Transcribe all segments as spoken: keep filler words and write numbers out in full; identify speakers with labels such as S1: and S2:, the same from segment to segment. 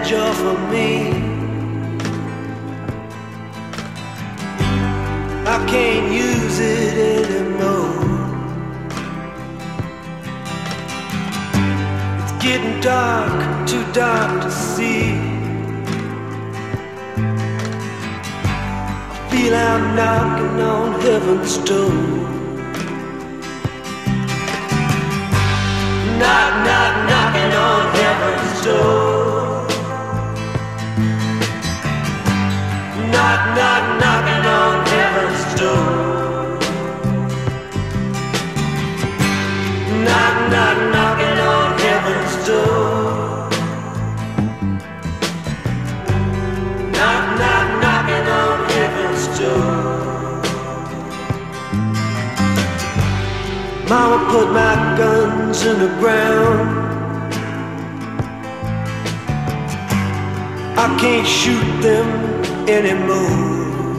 S1: edge off of me. I can't use it anymore. It's getting dark, too dark to see. I feel I'm knocking on heaven's door. Knock, knock, knocking on heaven's door. Knock, knock, knocking on heaven's door. Knock, knock, knocking on heaven's door. Knock, knock, knocking on heaven's door. Mama put my guns in the ground. I can't shoot them anymore.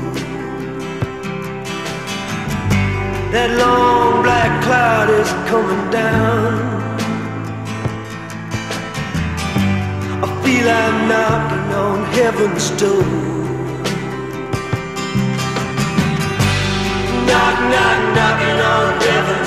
S1: That long black cloud is coming down. I feel I'm knocking on heaven's door. Knock, knock, knocking on heaven's door.